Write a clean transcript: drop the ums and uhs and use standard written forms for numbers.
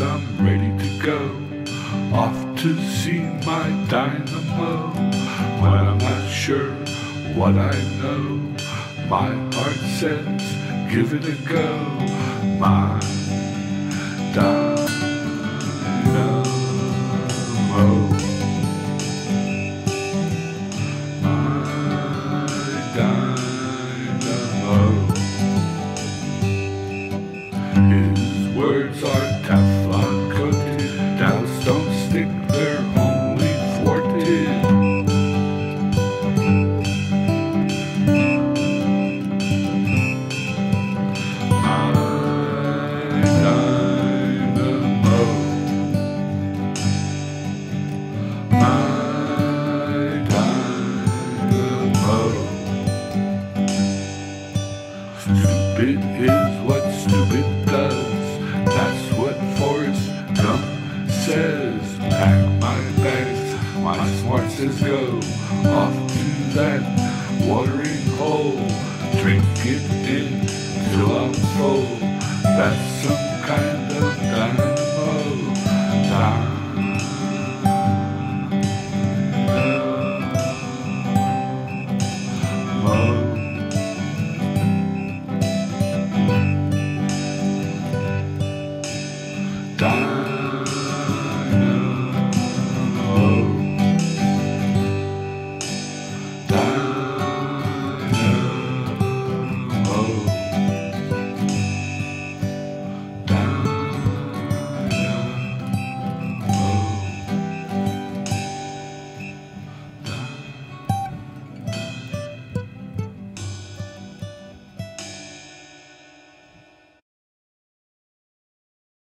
I'm ready to go off to see my Dynamo. When I'm not sure what I know, my heart says, give it a go. My Dynamo. His words are Teflon coated, doubts don't stick, they're only thwarted. My Dynamo, my Dynamo. Stupid is what stupid does. That's what Forrest Gump says. Pack my bags, my smart says go off to that watering hole. Drink it in till I'm full. That's some kind of dynamite.